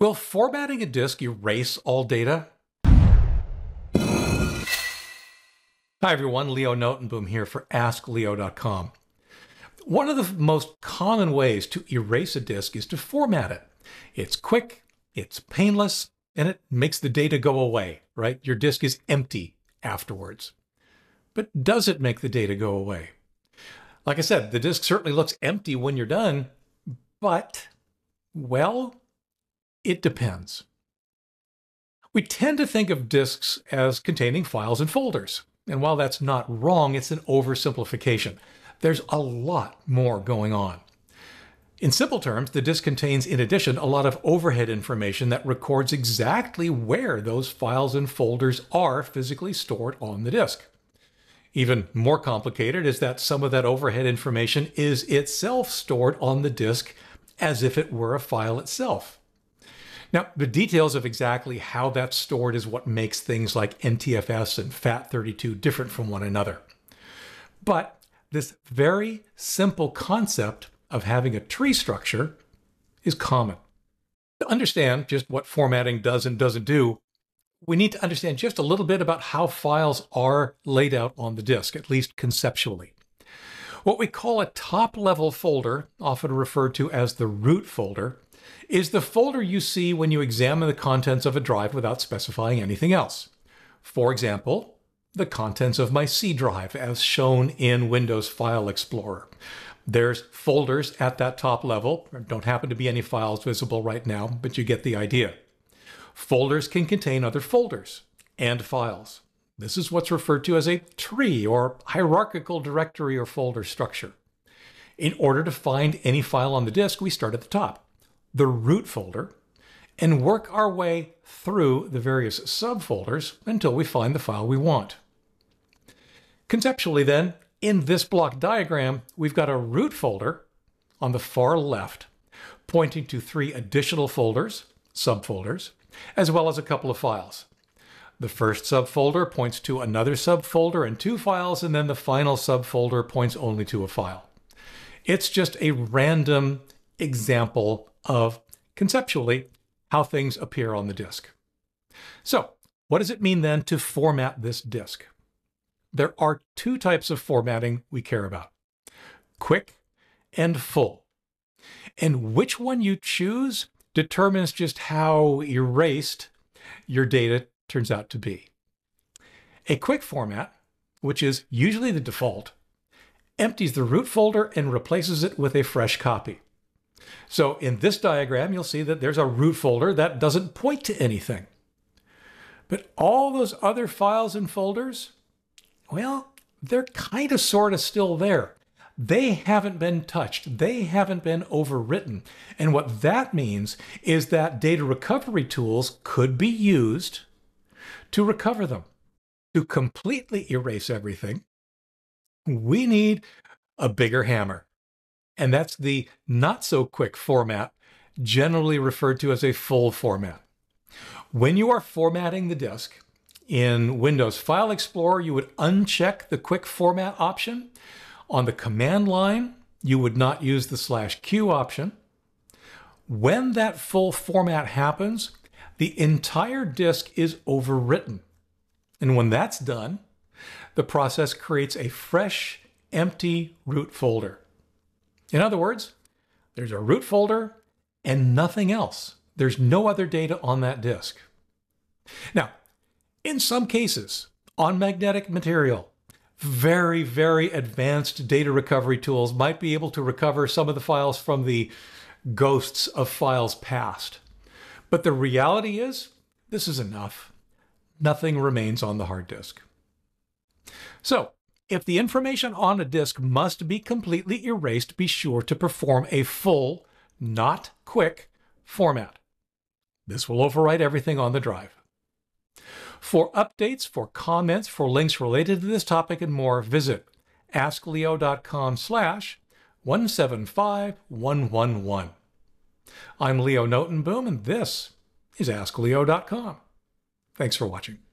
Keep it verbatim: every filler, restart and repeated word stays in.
Will formatting a disk erase all data? Hi everyone, Leo Notenboom here for ask leo dot com. One of the most common ways to erase a disk is to format it. It's quick, it's painless, and it makes the data go away, right? Your disk is empty afterwards. But does it make the data go away? Like I said, the disk certainly looks empty when you're done, but, well, it depends. We tend to think of disks as containing files and folders. And while that's not wrong, it's an oversimplification. There's a lot more going on. In simple terms, the disk contains, in addition, a lot of overhead information that records exactly where those files and folders are physically stored on the disk. Even more complicated is that some of that overhead information is itself stored on the disk as if it were a file itself. Now, the details of exactly how that's stored is what makes things like N T F S and FAT thirty-two different from one another. But this very simple concept of having a tree structure is common. To understand just what formatting does and doesn't do, we need to understand just a little bit about how files are laid out on the disk, at least conceptually. What we call a top-level folder, often referred to as the root folder, is the folder you see when you examine the contents of a drive without specifying anything else. For example, the contents of my C drive as shown in Windows File Explorer. There's folders at that top level. There don't happen to be any files visible right now, but you get the idea. Folders can contain other folders and files. This is what's referred to as a tree or hierarchical directory or folder structure. In order to find any file on the disk, we start at the top, the root folder, and work our way through the various subfolders until we find the file we want. Conceptually then, in this block diagram, we've got a root folder on the far left, pointing to three additional folders, subfolders, as well as a couple of files. The first subfolder points to another subfolder and two files, and then the final subfolder points only to a file. It's just a random example of, conceptually, how things appear on the disk. So, what does it mean then to format this disk? There are two types of formatting we care about: quick and full. And which one you choose determines just how erased your data turns out to be. A quick format, which is usually the default, empties the root folder and replaces it with a fresh copy. So in this diagram, you'll see that there's a root folder that doesn't point to anything. But all those other files and folders, well, they're kind of sort of still there. They haven't been touched. They haven't been overwritten. And what that means is that data recovery tools could be used to recover them. To completely erase everything, we need a bigger hammer. And that's the not-so-quick format, generally referred to as a full format. When you are formatting the disk, in Windows File Explorer, you would uncheck the quick format option. On the command line, you would not use the slash Q option. When that full format happens, the entire disk is overwritten. And when that's done, the process creates a fresh, empty root folder. In other words, there's a root folder and nothing else. There's no other data on that disk. Now, in some cases, on magnetic material, very, very advanced data recovery tools might be able to recover some of the files from the ghosts of files past. But the reality is, this is enough. Nothing remains on the hard disk. So, if the information on a disk must be completely erased, be sure to perform a full, not quick, format. This will overwrite everything on the drive. For updates, for comments, for links related to this topic and more, visit ask leo dot com slash one seven five one one one. I'm Leo Notenboom, and this is ask leo dot com. Thanks for watching.